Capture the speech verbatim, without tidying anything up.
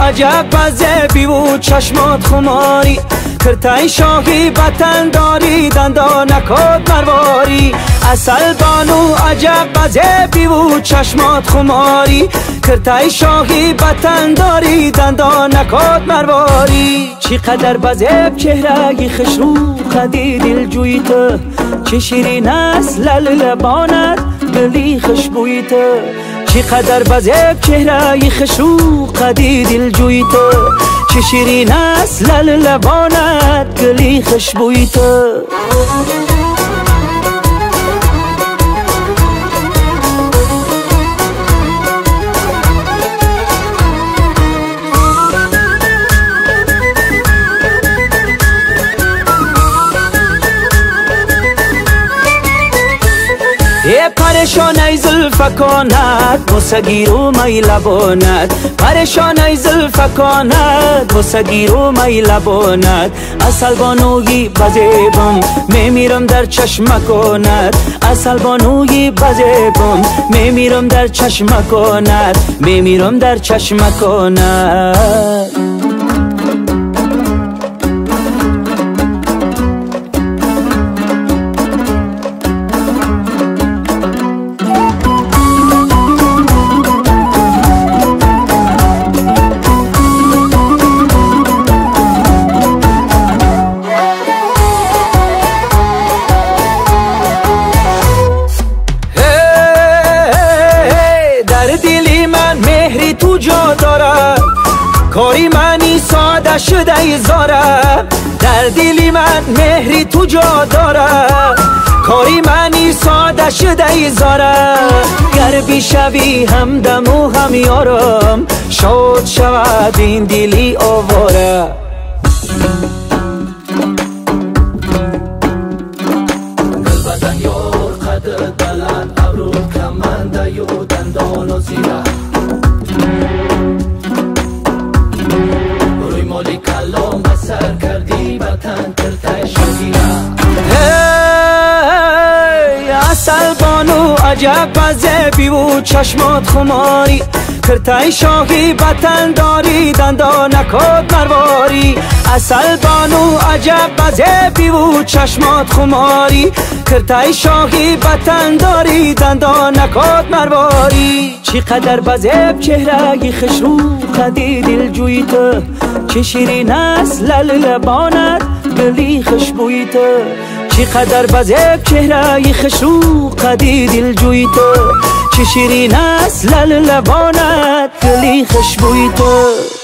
عجب بزه بیو چشمات خماری کرتای شاهی بطن داری دندانکات مرواری اصل بانو عجب بزه بیو چشمات خماری کرتای شاهی بطن داری دندانکات مرواری چی قدر بزه چهره خشرو قدی دل جویت چه شیرین است لل لبانت دلی خوشبویت چی قدر بزه چهره خشرو قدی دل جویت چه شیرین است لل لبانت دلی خوشبویت ای پریشان ای زلفکانت بوسگیر و می لبانت پریشان ای زلفکانت بوسگیر و می لبانت اصل بانوی بزیبم میمیرم در چشمکانت اصل بانوی بزیبم میمیرم در چشمکانت میمیرم در چشمکانت تو جا داره کاری منی ساده شده ای زاره در دلی من مهری تو جا داره کاری منی ساده شده ای زاره گر بیشوی همدم و هم یارم شاد شود این دلی آواره دل بدن یار قدر دلن ابرو کمنده یو دندان و زیره روی مالی کلام بسر کردی بطن کرتای شدیره ای اصل بانو عجب بزه بیو چشمات خماری کرتای شاهی بطن داری دندانکات مرواری اصل بانو عجب بزه بیو چشمات خماری کرتای شاهی بطن داری دندانکات مرواری چی قدر بزه چهره خشرو قدی دل جویت چه شیرین است لل لبانت دلی خوشبویت چی قدر بزه چهره خشرو قدی دل جویت چه شیرین است لل لبانت دلی خوشبویت